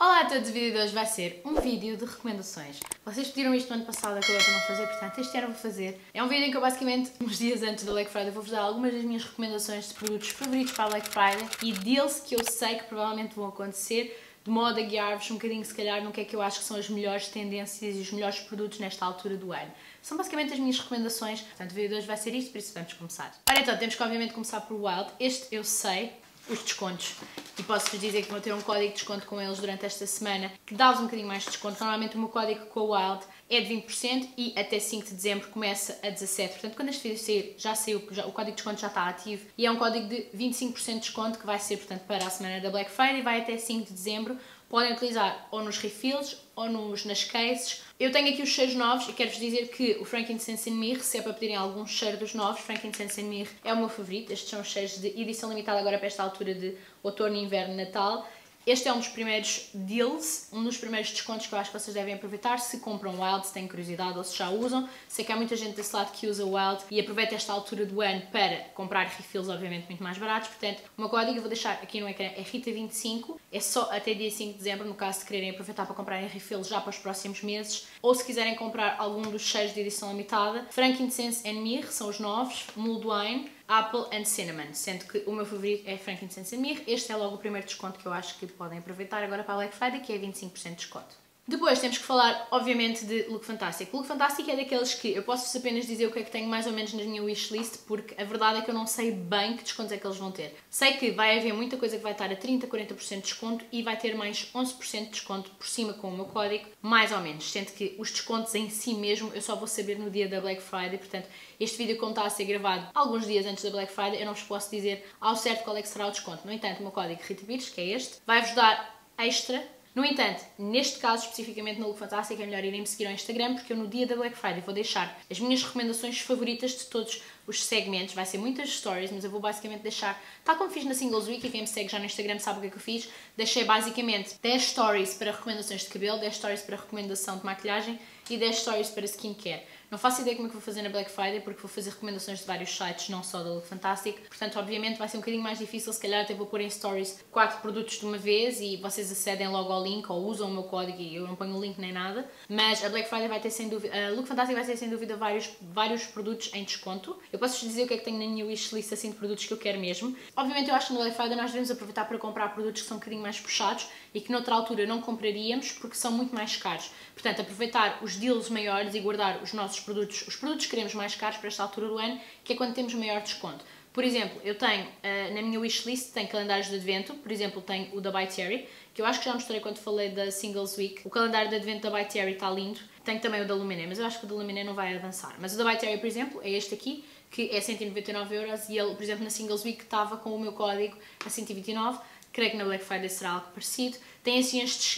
Olá a todos, o vídeo de hoje vai ser um vídeo de recomendações. Vocês pediram isto no ano passado, acabei por não fazer, portanto este ano vou fazer. É um vídeo em que eu basicamente, uns dias antes da Black Friday, vou-vos dar algumas das minhas recomendações de produtos favoritos para a Black Friday e deals que eu sei que provavelmente vão acontecer, de modo a guiar-vos um bocadinho, se calhar, no que é que eu acho que são as melhores tendências e os melhores produtos nesta altura do ano. São basicamente as minhas recomendações, portanto o vídeo de hoje vai ser isto, por isso vamos começar. Ora então, temos que obviamente começar por Wild. Este eu sei, os descontos, e posso-vos dizer que vou ter um código de desconto com eles durante esta semana que dá-vos um bocadinho mais de desconto. Normalmente o meu código com a Wild é de 20% e até 5 de dezembro começa a 17%. Portanto, quando este vídeo sair, já saiu, o código de desconto já está ativo e é um código de 25% de desconto que vai ser, portanto, para a semana da Black Friday e vai até 5 de dezembro. Podem utilizar ou nos refills ou nas cases. Eu tenho aqui os cheiros novos e quero-vos dizer que o Frankincense and Mirror, se é para pedirem algum cheiro dos novos, Frankincense and Mirror é o meu favorito. Estes são os cheiros de edição limitada agora para esta altura de outono, inverno, Natal. Este é um dos primeiros deals, um dos primeiros descontos que eu acho que vocês devem aproveitar se compram Wild, se têm curiosidade ou se já usam. Sei que há muita gente desse lado que usa Wild e aproveita esta altura do ano para comprar refills, obviamente, muito mais baratos. Portanto, o meu código eu vou deixar aqui no ecrã é RITA25, é só até dia 5 de dezembro, no caso de quererem aproveitar para comprarem refills já para os próximos meses. Ou se quiserem comprar algum dos cheiros de edição limitada, Frankincense and Mirror são os novos, Mulled Wine, Apple and Cinnamon, sendo que o meu favorito é Frankincense and Mirror. Este é logo o primeiro desconto que eu acho que podem aproveitar agora para a Black Friday, que é 25% de desconto. Depois temos que falar, obviamente, de Look Fantastic. O Look Fantastic é daqueles que eu posso apenas dizer o que é que tenho mais ou menos na minha wishlist, porque a verdade é que eu não sei bem que descontos é que eles vão ter. Sei que vai haver muita coisa que vai estar a 30%, 40% de desconto e vai ter mais 11% de desconto por cima com o meu código, mais ou menos. Sendo que os descontos em si mesmo eu só vou saber no dia da Black Friday, portanto, este vídeo, como está a ser gravado alguns dias antes da Black Friday, eu não vos posso dizer ao certo qual é que será o desconto. No entanto, o meu código RITABIRS, que é este, vai-vos dar extra. No entanto, neste caso, especificamente no Look Fantastic, é melhor irem-me seguir ao Instagram, porque eu no dia da Black Friday vou deixar as minhas recomendações favoritas de todos os segmentos. Vai ser muitas stories, mas eu vou basicamente deixar, tal como fiz na Singles Week, e quem me segue já no Instagram sabe o que é que eu fiz, deixei basicamente 10 stories para recomendações de cabelo, 10 stories para recomendação de maquilhagem e 10 stories para skincare. Não faço ideia como é que vou fazer na Black Friday, porque vou fazer recomendações de vários sites, não só da Look Fantastic. Portanto, obviamente vai ser um bocadinho mais difícil, se calhar até vou pôr em stories 4 produtos de uma vez e vocês acedem logo ao link ou usam o meu código e eu não ponho o link nem nada. Mas a Black Friday vai ter sem dúvida, a Look Fantastic vai ter sem dúvida vários produtos em desconto. Eu posso-vos dizer o que é que tenho na minha wishlist assim de produtos que eu quero mesmo. Obviamente eu acho que na Black Friday nós devemos aproveitar para comprar produtos que são um bocadinho mais puxados e que noutra altura não compraríamos porque são muito mais caros. Portanto, aproveitar os deals maiores e guardar os nossos produtos, os produtos que queremos mais caros para esta altura do ano, que é quando temos maior desconto. Por exemplo, eu tenho, na minha wishlist, tenho calendários de advento, por exemplo, tenho o da By Terry, que eu acho que já mostrei quando falei da Singles Week. O calendário de advento da By Terry está lindo. Tenho também o da Luminé, mas eu acho que o da Luminé não vai avançar. Mas o da By Terry, por exemplo, é este aqui, que é 199€ e ele, por exemplo, na Singles Week estava com o meu código a 129€. Creio que na Black Friday será algo parecido. Tem assim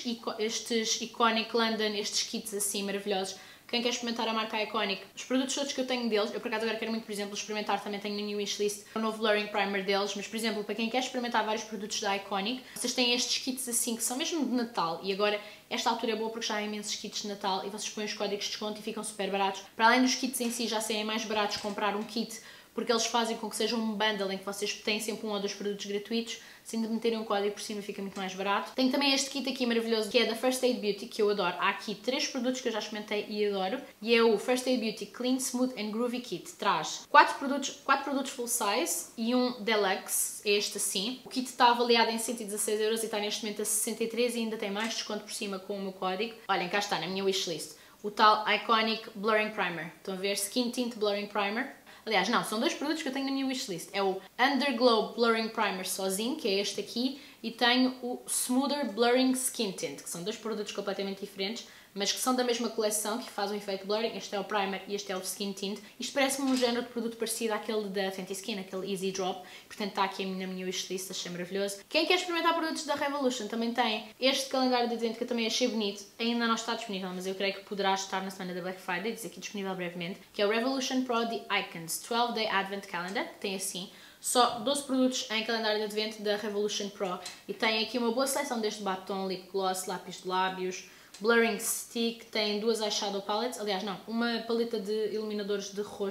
estes Iconic London, estes kits assim maravilhosos. Quem quer experimentar a marca Iconic, os produtos todos que eu tenho deles, eu por acaso agora quero muito, por exemplo, experimentar, também tenho na minha wishlist o novo Blurring Primer deles, mas por exemplo, para quem quer experimentar vários produtos da Iconic, vocês têm estes kits assim que são mesmo de Natal e agora esta altura é boa porque já há imensos kits de Natal e vocês põem os códigos de desconto e ficam super baratos. Para além dos kits em si já serem mais baratos comprar um kit, porque eles fazem com que seja um bundle em que vocês têm sempre um ou dois produtos gratuitos, se ainda meterem um código por cima fica muito mais barato. Tenho também este kit aqui maravilhoso que é da First Aid Beauty, que eu adoro. Há aqui 3 produtos que eu já experimentei e adoro. E é o First Aid Beauty Clean, Smooth and Groovy Kit. Traz 4 produtos full size e um deluxe, é este assim. O kit está avaliado em 116€ e está neste momento a 63€ e ainda tem mais desconto por cima com o meu código. Olhem, cá está, na minha wishlist. O tal Iconic Blurring Primer. Estão a ver? Skin Tint Blurring Primer. Aliás, não, são 2 produtos que eu tenho na minha wishlist. É o Underglow Blurring Primer sozinho, que é este aqui, e tenho o Smoother Blurring Skin Tint, que são 2 produtos completamente diferentes, mas que são da mesma coleção, que faz o efeito blurring. Este é o primer e este é o skin tint. Isto parece-me um género de produto parecido àquele da Fenty Skin, aquele Easy Drop. Portanto, está aqui na minha wishlist, achei maravilhoso. Quem quer experimentar produtos da Revolution também tem este calendário de advento que eu também achei bonito. Ainda não está disponível, mas eu creio que poderá estar na semana da Black Friday, diz aqui disponível brevemente, que é o Revolution Pro The Icons 12-Day Advent Calendar, que tem assim só 12 produtos em calendário de advento da Revolution Pro. E tem aqui uma boa seleção deste batom, lip gloss, lápis de lábios, blurring stick, tem 2 eyeshadow palettes, aliás não, uma paleta de iluminadores de rosto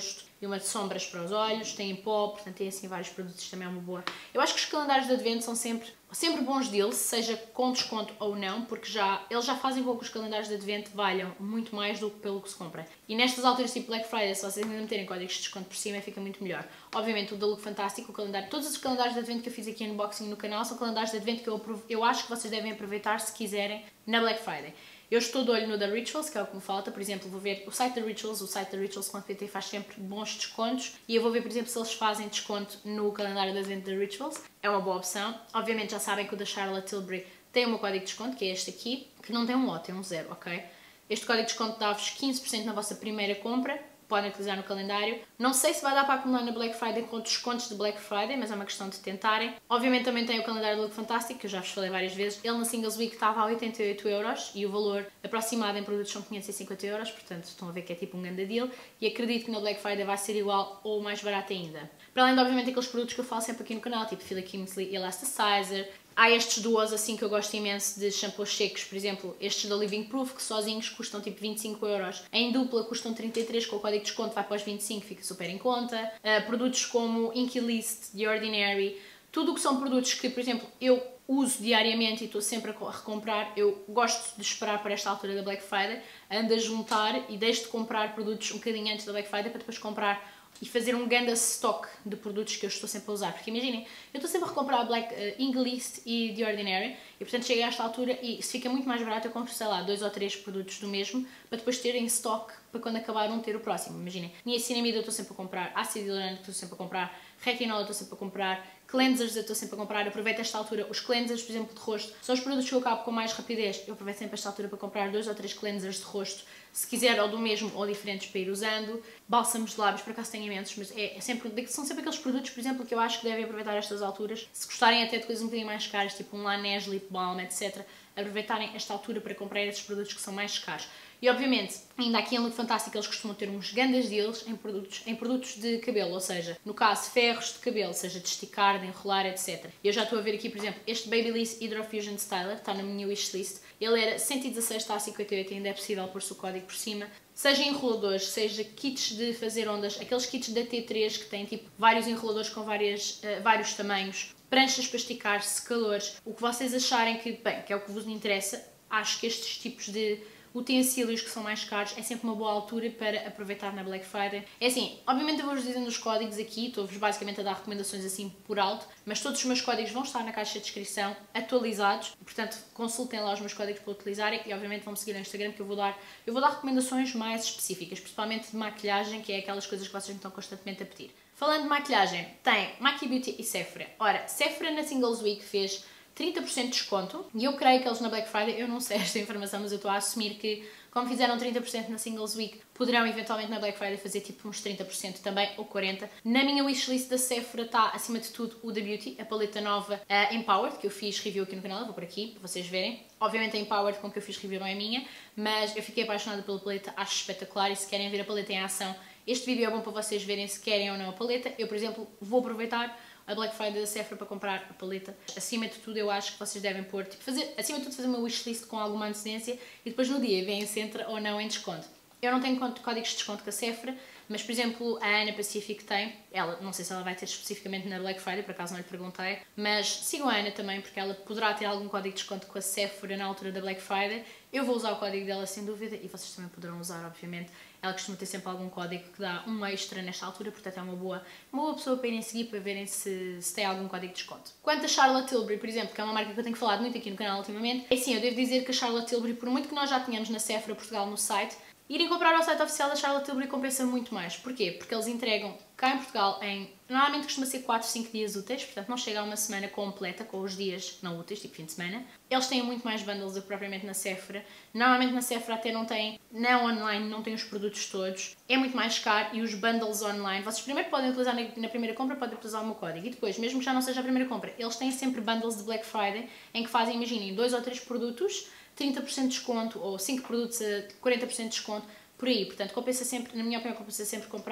e uma de sombras para os olhos, tem em pó, portanto tem assim vários produtos, também é uma boa. Eu acho que os calendários de advento são sempre bons deals, seja com desconto ou não, porque eles já fazem com que os calendários de advento valham muito mais do que pelo que se compra. E nestas alturas tipo Black Friday, se vocês ainda meterem códigos de desconto por cima, fica muito melhor. Obviamente o da Look Fantastic, o calendário, todos os calendários de advento que eu fiz aqui no unboxing no canal são calendários de advento que eu acho que vocês devem aproveitar se quiserem na Black Friday. Eu estou de olho no da Rituals, que é o que me falta. Por exemplo, vou ver o site da Rituals.pt faz sempre bons descontos. E eu vou ver, por exemplo, se eles fazem desconto no calendário de advento da Rituals. É uma boa opção. Obviamente já sabem que o da Charlotte Tilbury tem o meu código de desconto, que é este aqui, que não tem um O, tem um 0, ok? Este código de desconto dá-vos 15% na vossa primeira compra. Podem utilizar no calendário. Não sei se vai dar para acumular na Black Friday com descontos de Black Friday, mas é uma questão de tentarem. Obviamente também tem o calendário do Look Fantastic, que eu já vos falei várias vezes. Ele na Singles Week estava a 88€ e o valor aproximado em produtos são 550€, portanto estão a ver que é tipo um grande deal. E acredito que na Black Friday vai ser igual ou mais barato ainda. Para além de, obviamente, aqueles produtos que eu falo sempre aqui no canal, tipo Fila Kingsley e Elasticizer. Há estes duos assim que eu gosto imenso de shampoos secos, por exemplo, estes da Living Proof, que sozinhos custam tipo 25€. Em dupla custam 33, com o código de desconto vai para os 25, fica super em conta. Produtos como Inky List, The Ordinary, tudo o que são produtos que, por exemplo, eu uso diariamente e estou sempre a recomprar. Eu gosto de esperar para esta altura da Black Friday, ando a juntar e deixo de comprar produtos um bocadinho antes da Black Friday para depois comprar e fazer um grande stock de produtos que eu estou sempre a usar. Porque imaginem, eu estou sempre a recomprar Inky List e The Ordinary e portanto chego a esta altura e se fica muito mais barato eu compro, sei lá, 2 ou 3 produtos do mesmo para depois ter em stock para quando acabar um ter o próximo. Imaginem, niacinamida eu estou sempre a comprar, ácido hialurônico estou sempre a comprar, retinol eu estou sempre a comprar, cleansers eu estou sempre a comprar. Eu aproveito esta altura, os cleansers, por exemplo, de rosto, são os produtos que eu acabo com mais rapidez. Eu aproveito sempre esta altura para comprar 2 ou 3 cleansers de rosto, se quiser ou do mesmo ou diferentes para ir usando. Bálsamos de lábios, por acaso tenho imensos, mas são sempre aqueles produtos, por exemplo, que eu acho que devem aproveitar estas alturas. Se gostarem até de coisas um bocadinho mais caras, tipo um Laneige Lip Balm, etc., aproveitarem esta altura para comprar esses produtos que são mais caros. E obviamente, ainda aqui em Look Fantastic eles costumam ter uns grandes deals em produtos de cabelo, ou seja, no caso ferros de cabelo, seja de esticar, de enrolar, etc. Eu já estou a ver aqui, por exemplo, este Babyliss Hydro Fusion Styler, está na minha wishlist. Ele era 116, está a 58, ainda é possível pôr-se o código por cima. Seja enroladores, seja kits de fazer ondas, aqueles kits da T3 que têm tipo vários enroladores com vários tamanhos, pranchas para esticar, secadores, o que vocês acharem que, bem, que é o que vos interessa. Acho que estes tipos de utensílios que são mais caros é sempre uma boa altura para aproveitar na Black Friday. É assim, obviamente eu vou-vos dizendo os códigos aqui, estou-vos basicamente a dar recomendações assim por alto, mas todos os meus códigos vão estar na caixa de descrição atualizados, portanto consultem lá os meus códigos para utilizarem e obviamente vão-me seguir no Instagram que eu vou dar recomendações mais específicas, principalmente de maquilhagem, que é aquelas coisas que vocês me estão constantemente a pedir. Falando de maquilhagem, tem Maki Beauty e Sephora. Ora, Sephora na Singles Week fez 30% de desconto e eu creio que eles na Black Friday, eu não sei esta informação, mas eu estou a assumir que, como fizeram 30% na Singles Week, poderão eventualmente na Black Friday fazer tipo uns 30% também, ou 40%. Na minha wishlist da Sephora está, acima de tudo, o da Beauty, a paleta nova Empowered, que eu fiz review aqui no canal, eu vou por aqui para vocês verem. Obviamente a Empowered com que eu fiz review não é minha, mas eu fiquei apaixonada pela paleta, acho espetacular e se querem ver a paleta em ação, este vídeo é bom para vocês verem se querem ou não a paleta. Eu, por exemplo, vou aproveitar a Black Friday da Sephora para comprar a paleta. Acima de tudo, eu acho que vocês devem pôr, tipo, acima de tudo, fazer uma wishlist com alguma antecedência e depois no dia veem se entra ou não em desconto. Eu não tenho códigos de desconto com a Sephora, mas, por exemplo, a Ana Pacific tem. Ela, não sei se ela vai ter especificamente na Black Friday, por acaso não lhe perguntei, mas sigam a Ana também, porque ela poderá ter algum código de desconto com a Sephora na altura da Black Friday. Eu vou usar o código dela sem dúvida e vocês também poderão usar, obviamente. Ela costuma ter sempre algum código que dá um extra nesta altura, portanto é uma boa pessoa para irem seguir, para verem se tem algum código de desconto. Quanto a Charlotte Tilbury, por exemplo, que é uma marca que eu tenho falado muito aqui no canal ultimamente, é sim, eu devo dizer que a Charlotte Tilbury, por muito que nós já tenhamos na Sephora Portugal no site, irem comprar ao site oficial da Charlotte Tilbury compensa muito mais. Porquê? Porque eles entregam cá em Portugal normalmente costuma ser 4, 5 dias úteis, portanto não chega a uma semana completa com os dias não úteis, tipo fim de semana. Eles têm muito mais bundles do que propriamente na Sephora. Normalmente na Sephora até não tem, online, não tem os produtos todos. É muito mais caro e os bundles online, vocês primeiro podem utilizar na primeira compra, podem utilizar o meu código e depois, mesmo que já não seja a primeira compra, eles têm sempre bundles de Black Friday em que fazem, imaginem, 2 ou 3 produtos, 30% de desconto ou 5 produtos a 40% de desconto. Por aí, portanto, compensa sempre, na minha opinião, compensa sempre comprar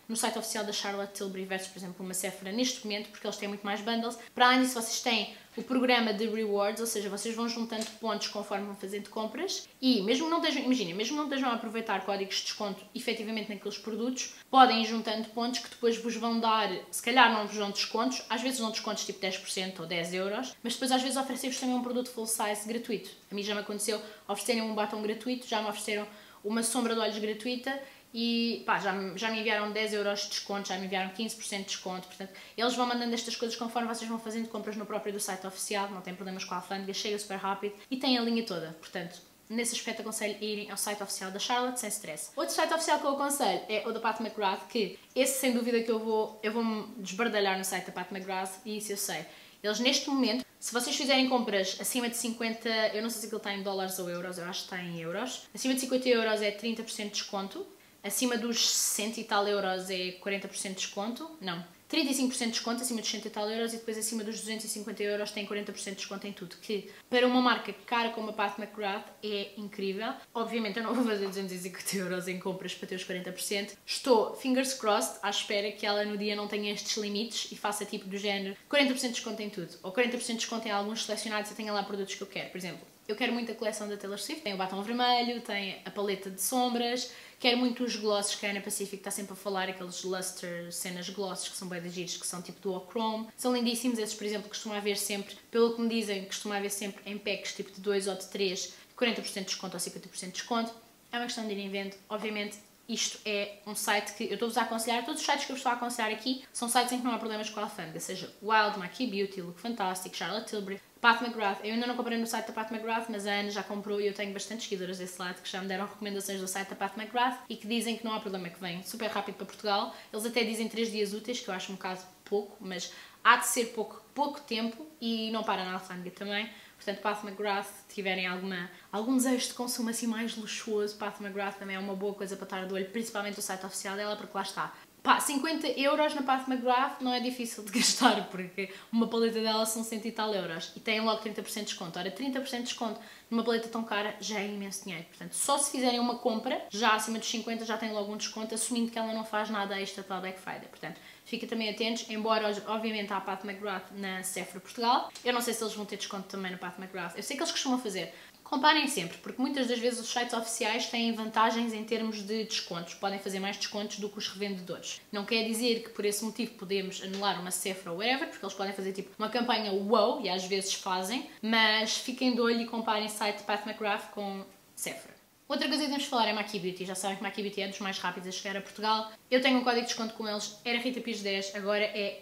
no site oficial da Charlotte Tilbury versus, por exemplo, uma Sephora neste momento, porque eles têm muito mais bundles. Para além disso, vocês têm o programa de rewards, ou seja, vocês vão juntando pontos conforme vão fazendo compras e mesmo não estejam, imaginem, mesmo não estejam a aproveitar códigos de desconto efetivamente naqueles produtos, podem ir juntando pontos que depois vos vão dar, se calhar não vos dão descontos, às vezes dão descontos tipo 10% ou 10 euros, mas depois às vezes oferecem-vos também um produto full size gratuito. A mim já me aconteceu oferecerem um batom gratuito, já me ofereceram uma sombra de olhos gratuita e pá, já me enviaram 10 euros de desconto, já me enviaram 15% de desconto, portanto, eles vão mandando estas coisas conforme vocês vão fazendo compras no próprio do site oficial, não tem problemas com a alfândega, chega super rápido e tem a linha toda, portanto, nesse aspecto aconselho a irem ao site oficial da Charlotte sem stress. Outro site oficial que eu aconselho é o da Pat McGrath, que esse sem dúvida que eu vou-me desbardalhar no site da Pat McGrath e isso eu sei. Eles neste momento, se vocês fizerem compras acima de 50, eu não sei se aquilo está em dólares ou euros, eu acho que está em euros, acima de 50 euros é 30% de desconto, acima dos 60 e tal euros é 40% de desconto, não, 35% de desconto acima dos 60 e tal euros e depois acima dos 250 euros tem 40% de desconto em tudo, que para uma marca cara como a Pat McGrath é incrível. Obviamente eu não vou fazer 250 euros em compras para ter os 40%. Estou, fingers crossed, à espera que ela no dia não tenha estes limites e faça tipo do género 40% de desconto em tudo, ou 40% de desconto em alguns selecionados e tenha lá produtos que eu quero. Por exemplo, eu quero muito a coleção da Taylor Swift, tem o batom vermelho, tem a paleta de sombras, quero muito os glosses que a Ana Pacific está sempre a falar, aqueles luster, cenas glosses que são bem de giros, que são tipo duochrome. São lindíssimos, esses por exemplo costuma haver sempre, pelo que me dizem, costuma haver sempre em packs tipo de 2 ou de 3, 40% de desconto ou 50% de desconto. É uma questão de irem vendo, obviamente. Isto é um site que eu estou-vos a aconselhar, todos os sites que eu vos estou a aconselhar aqui são sites em que não há problemas com a alfândega, seja Wild, Maki Beauty, Look Fantastic, Charlotte Tilbury, Pat McGrath. Eu ainda não comprei no site da Pat McGrath, mas a Ana já comprou e eu tenho bastantes seguidoras desse lado que já me deram recomendações do site da Pat McGrath e que dizem que não há problema, que vem super rápido para Portugal. Eles até dizem 3 dias úteis, que eu acho um bocado pouco, mas há de ser pouco tempo e não para na alfândega também. Portanto, Pat McGrath, se tiverem algum desejo de consumo assim mais luxuoso, Pat McGrath também é uma boa coisa para estar de olho, principalmente o site oficial dela, porque lá está. Pá, 50 euros na Pat McGrath não é difícil de gastar, porque uma paleta dela são 100 e tal euros e tem logo 30% de desconto. Ora, 30% de desconto numa paleta tão cara já é imenso dinheiro. Portanto, só se fizerem uma compra, já acima dos 50 já tem logo um desconto, assumindo que ela não faz nada extra para a Black Friday. Portanto, fiquem também atentos, embora obviamente há a Pat McGrath na Sephora Portugal. Eu não sei se eles vão ter desconto também na Pat McGrath. Eu sei que eles costumam fazer. Comparem sempre, porque muitas das vezes os sites oficiais têm vantagens em termos de descontos. Podem fazer mais descontos do que os revendedores. Não quer dizer que por esse motivo podemos anular uma Sephora ou whatever, porque eles podem fazer tipo uma campanha wow, e às vezes fazem, mas fiquem de olho e comparem o site de Pat McGrath com Sephora. Outra coisa que temos de falar é Maki Beauty. Já sabem que Maki Beauty é dos mais rápidos a chegar a Portugal. Eu tenho um código de desconto com eles, era Rita Pires 10, agora é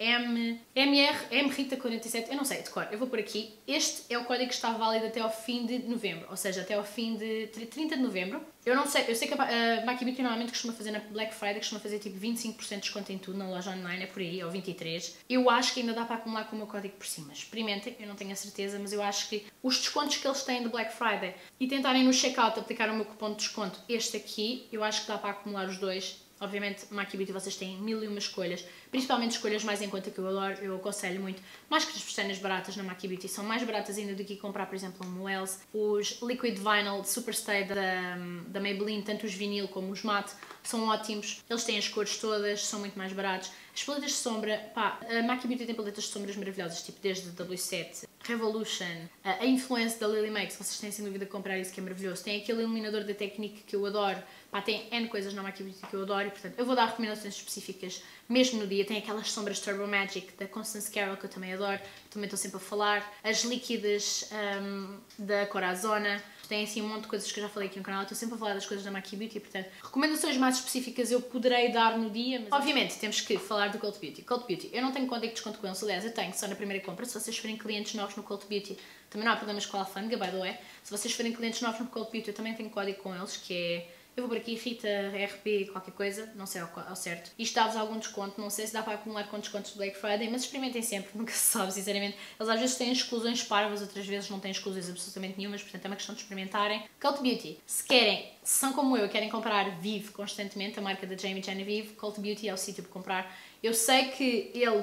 Rita 47, eu não sei, de cor, eu vou por aqui. Este é o código que está válido até ao fim de novembro, ou seja, até ao fim de 30 de novembro. Eu sei que a Maki Beauty normalmente costuma fazer na Black Friday, costuma fazer tipo 25% de desconto em tudo na loja online, é por aí, ou 23%. Eu acho que ainda dá para acumular com o meu código por cima. Experimentem, eu não tenho a certeza, mas eu acho que os descontos que eles têm de Black Friday e tentarem no checkout aplicar o meu cupom de desconto, este aqui, eu acho que dá para acumular os dois. Obviamente, Maki Beauty vocês têm 1001 escolhas, principalmente escolhas mais em conta que eu adoro, eu aconselho muito. Máscaras de pestanas baratas na Maki Beauty são mais baratas ainda do que comprar, por exemplo, um Moels. Os Liquid Vinyl Superstay da Maybelline, tanto os vinil como os matte, são ótimos. Eles têm as cores todas, são muito mais baratos. As paletas de sombra, pá, a Maki Beauty tem paletas de sombras maravilhosas, tipo desde W7, Revolution, a Influence da Lily Makes, vocês têm sem dúvida de comprar isso que é maravilhoso. Tem aquele iluminador da Technique que eu adoro, pá, tem N coisas na Maki Beauty que eu adoro e, portanto, eu vou dar recomendações específicas mesmo no dia. Tem aquelas sombras Turbo Magic da Constance Carroll que eu também adoro, também estou sempre a falar. As líquidas da Corazona, tem assim um monte de coisas que eu já falei aqui no canal, estou sempre a falar das coisas da Maki Beauty, portanto, recomendações mais específicas eu poderei dar no dia, mas obviamente temos que falar do Cult Beauty. Cult Beauty, eu não tenho código de desconto com eles, aliás, eu tenho só na primeira compra. Se vocês forem clientes novos no Cult Beauty, também não há problemas com a alfândega, by the way. Se vocês forem clientes novos no Cult Beauty, eu também tenho código com eles, que é... Eu vou por aqui, Rita, RP, qualquer coisa, não sei ao certo. Isto dá-vos algum desconto, não sei se dá para acumular com descontos de Black Friday, mas experimentem sempre, nunca se sabe, sinceramente. Eles às vezes têm exclusões parvas, outras vezes não têm exclusões absolutamente nenhumas, portanto é uma questão de experimentarem. Cult Beauty, se são como eu, querem comprar Vive constantemente, a marca da Jamie Genevieve, Cult Beauty é o sítio para comprar. Eu sei que eles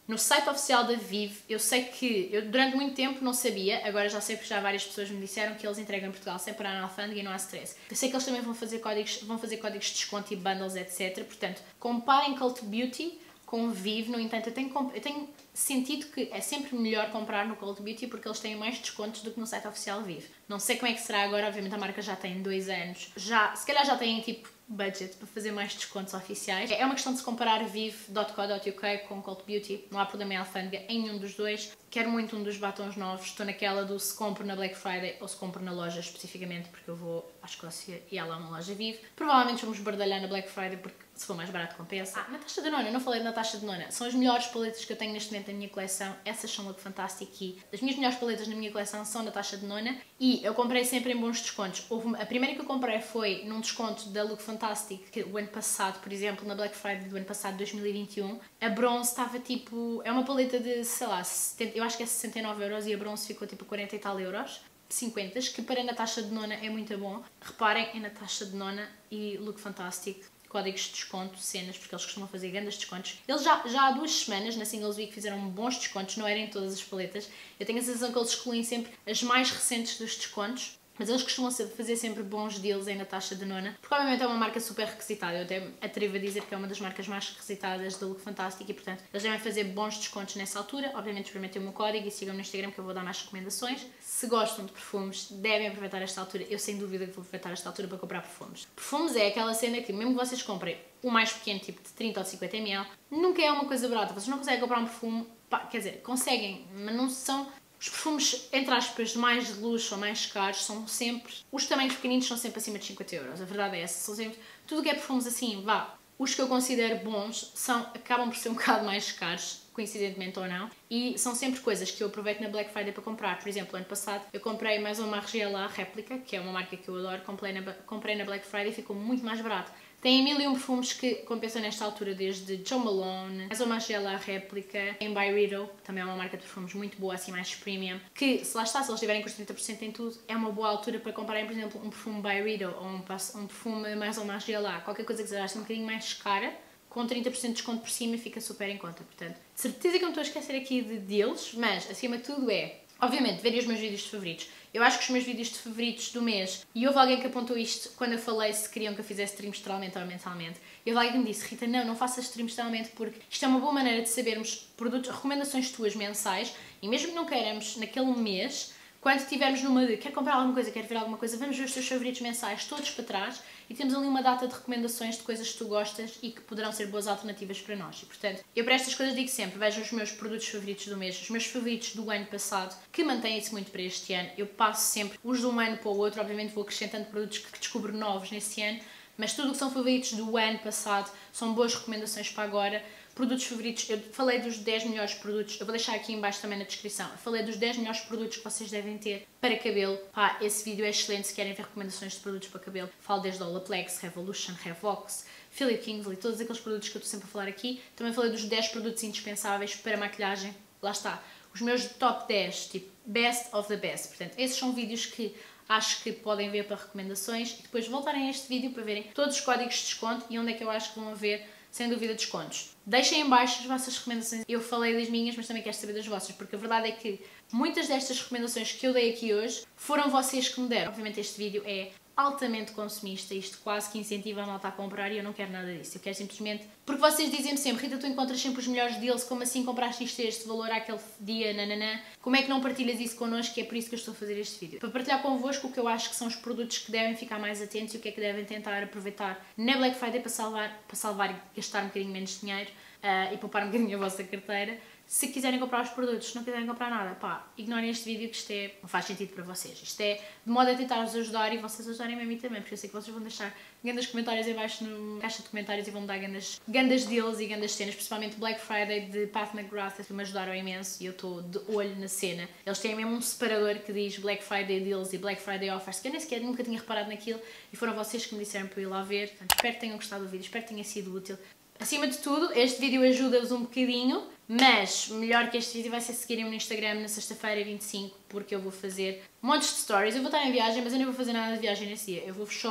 No site oficial da Vive, eu sei que, eu durante muito tempo não sabia, agora já sei porque já várias pessoas me disseram que eles entregam em Portugal sem parar na alfândega e não há stress. Eu sei que eles também vão fazer códigos de desconto e bundles, etc. Portanto, comparem Cult Beauty com Vive. No entanto, eu tenho sentido que é sempre melhor comprar no Cult Beauty porque eles têm mais descontos do que no site oficial Vive. Não sei como é que será agora, obviamente a marca já tem 2 anos, se calhar já têm tipo budget para fazer mais descontos oficiais. É uma questão de se comparar vive.co.uk com Cult Beauty, não há problema em alfândega em nenhum dos dois. Quero muito um dos batons novos, estou naquela do se compro na Black Friday ou se compro na loja especificamente porque eu vou à Escócia e há lá uma loja Vive. Provavelmente vamos bardalhar na Black Friday porque se for mais barato compensa. Natasha Denona, eu não falei de Natasha Denona, são as melhores paletas que eu tenho neste momento na minha coleção, essas são Look Fantastic e as minhas melhores paletas na minha coleção são Natasha Denona e eu comprei sempre em bons descontos. A primeira que eu comprei foi num desconto da Look Fantastic, que o ano passado, por exemplo, na Black Friday do ano passado, 2021, a bronze estava tipo, é uma paleta de, sei lá, 70, eu acho que é 69€ e a bronze ficou tipo 40 e tal euros. 50, que para Natasha Denona é muito bom. Reparem em Natasha Denona e Look Fantastic, códigos de desconto, cenas, porque eles costumam fazer grandes descontos. Eles já há 2 semanas na Singles Week fizeram bons descontos, não eram em todas as paletas. Eu tenho a sensação que eles excluem sempre as mais recentes dos descontos. Mas eles costumam fazer sempre bons deals em Natasha Denona, porque obviamente é uma marca super requisitada. Eu até me atrevo a dizer que é uma das marcas mais requisitadas da Look Fantastic e, portanto, eles devem fazer bons descontos nessa altura. Obviamente, experimentem o meu código e sigam-me no Instagram que eu vou dar mais recomendações. Se gostam de perfumes, devem aproveitar esta altura. Eu, sem dúvida, que vou aproveitar esta altura para comprar perfumes. Perfumes é aquela cena que, mesmo que vocês comprem o mais pequeno, tipo de 30 ou de 50 ml, nunca é uma coisa barata. Vocês não conseguem comprar um perfume, quer dizer, conseguem, mas não são... Os perfumes, entre aspas, de mais de luxo ou mais caros são sempre... Os tamanhos pequeninos são sempre acima de 50€. A verdade é essa. São sempre... Tudo que é perfumes assim, os que eu considero bons acabam por ser um bocado mais caros, coincidentemente ou não, e são sempre coisas que eu aproveito na Black Friday para comprar. Por exemplo, ano passado eu comprei mais uma Margiela réplica, que é uma marca que eu adoro, comprei na Black Friday e ficou muito mais barato. Tem 1001 perfumes que compensam nesta altura, desde Jo Malone, mais uma Margiela réplica, em Byredo, que também é uma marca de perfumes muito boa, assim mais premium, que se lá está, se eles tiverem com os 30% em tudo, é uma boa altura para comprarem, por exemplo, um perfume Byredo ou um perfume mais uma Margiela, qualquer coisa que seja um bocadinho mais cara, com 30% de desconto por cima fica super em conta. Portanto, de certeza que não estou a esquecer aqui de deles, mas acima de tudo obviamente, verem os meus vídeos de favoritos. Eu acho que os meus vídeos de favoritos do mês, e houve alguém que apontou isto quando eu falei se queriam que eu fizesse trimestralmente ou mensalmente, e houve alguém que me disse, Rita, não faças trimestralmente porque isto é uma boa maneira de sabermos recomendações tuas mensais, e mesmo que não queiramos naquele mês, quando estivermos numa de quero comprar alguma coisa, quero ver alguma coisa, vamos ver os teus favoritos mensais todos para trás e temos ali uma data de recomendações de coisas que tu gostas e que poderão ser boas alternativas para nós. E, portanto, eu para estas coisas digo sempre, vejam os meus produtos favoritos do mês, os meus favoritos do ano passado, que mantêm-se muito para este ano. Eu passo sempre os de um ano para o outro, obviamente vou acrescentando produtos que descubro novos nesse ano, mas tudo o que são favoritos do ano passado são boas recomendações para agora. Produtos favoritos, eu falei dos 10 melhores produtos, eu vou deixar aqui em baixo também na descrição, eu falei dos 10 melhores produtos que vocês devem ter para cabelo. Esse vídeo é excelente se querem ver recomendações de produtos para cabelo. Falo desde Olaplex, Revolution, Revox, Philip Kingsley, todos aqueles produtos que eu estou sempre a falar aqui. Também falei dos 10 produtos indispensáveis para maquilhagem, lá está, os meus top 10, tipo best of the best. Portanto, esses são vídeos que acho que podem ver para recomendações e depois voltarem a este vídeo para verem todos os códigos de desconto e onde é que eu acho que vão haver, sem dúvida, descontos. Deixem em baixo as vossas recomendações. Eu falei das minhas, mas também quero saber das vossas, porque a verdade é que muitas destas recomendações que eu dei aqui hoje foram vocês que me deram. Obviamente este vídeo é altamente consumista, isto quase que incentiva a malta a comprar e eu não quero nada disso. Eu quero simplesmente... Porque vocês dizem-me sempre, Rita, tu encontras sempre os melhores deals, como assim compraste isto a este valor àquele dia, nananã. Como é que não partilhas isso connosco? Que é por isso que eu estou a fazer este vídeo. Para partilhar convosco o que eu acho que são os produtos que devem ficar mais atentos e o que é que devem tentar aproveitar na Black Friday para salvar e gastar um bocadinho menos dinheiro e poupar um bocadinho a vossa carteira. Se quiserem comprar os produtos, se não quiserem comprar nada, ignorem este vídeo que isto não faz sentido para vocês. Isto é de modo a tentar-vos ajudar e vocês ajudarem-me a mim também, porque eu sei que vocês vão deixar grandes comentários em baixo na caixa de comentários e vão me dar grandes deals e grandes cenas, principalmente Black Friday de Pat McGrath, que me ajudaram imenso e eu estou de olho na cena. Eles têm mesmo um separador que diz Black Friday Deals e Black Friday Offers, que eu nem sequer nunca tinha reparado naquilo e foram vocês que me disseram para eu ir lá ver. Portanto, espero que tenham gostado do vídeo, espero que tenha sido útil. Acima de tudo, este vídeo ajuda-vos um bocadinho, mas melhor que este vídeo vai ser seguirem-me no Instagram na sexta-feira 25, porque eu vou fazer montes de stories. Eu vou estar em viagem, mas eu não vou fazer nada de viagem nesse dia. Eu vou só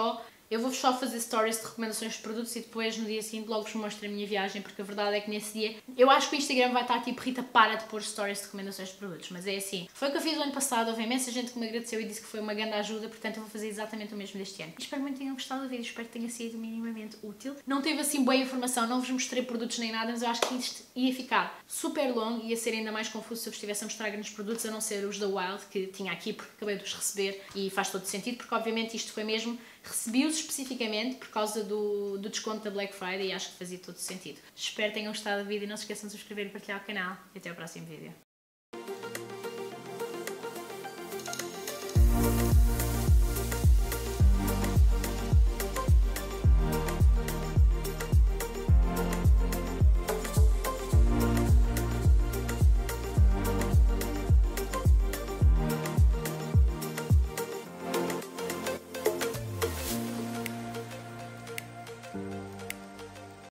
Eu vou só fazer stories de recomendações de produtos e depois no dia seguinte logo vos mostro a minha viagem, porque a verdade é que nesse dia eu acho que o Instagram vai estar tipo, Rita, para de pôr stories de recomendações de produtos, mas é assim. Foi o que eu fiz o ano passado, houve imensa gente que me agradeceu e disse que foi uma grande ajuda, portanto eu vou fazer exatamente o mesmo deste ano. Espero muito que tenham gostado do vídeo, espero que tenha sido minimamente útil. Não teve assim boa informação, não vos mostrei produtos nem nada, mas eu acho que isto ia ficar super longo e ia ser ainda mais confuso se eu vos estivesse a mostrar grandes produtos, a não ser os da Wild, que tinha aqui porque acabei de os receber e faz todo sentido, porque obviamente isto foi mesmo, recebi-os especificamente por causa do desconto da Black Friday e acho que fazia todo sentido. Espero que tenham gostado do vídeo e não se esqueçam de subscrever e partilhar o canal. E até ao próximo vídeo.